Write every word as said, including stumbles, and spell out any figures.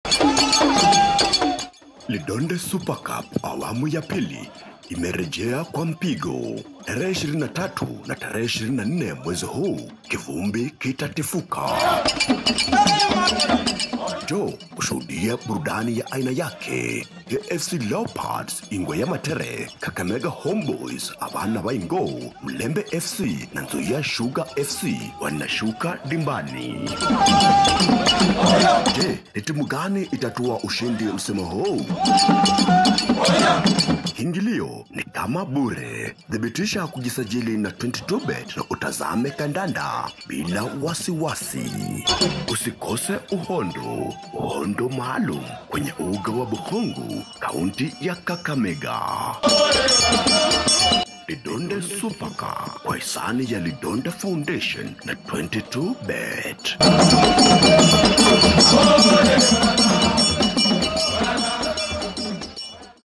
Lidonde Super Cup awamu ya pili imerejea kwa mpigo. Tarehe ishirini na tatu na tarehe ishirini na nne mwezi huu kivumbi kitatifuka. Jo, kushuhudia burudani ya aina yake. A F C Leopards, Nzoia Matere, Kakamega Homeboyz, Bana Waingo, Mulembe F C na Nzoia Sugar F C wanashuka dimbani. Je, ni timu gani itatua ushindi msimu huu? Kiingilio ni kama bure. Thibitisha kujisajili na twenty two bet na utazame kandanda bila wasiwasi. Usikose uhondo. Uhondo maalum kwenye uga wa Bukhungu, kaunti ya Kakamega. Lidonde Super Cup kwa hisani ya Lidonde Foundation na twenty two bet.